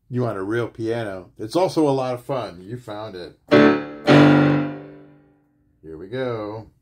You want a real piano. It's also a lot of fun. You found it. Here we go.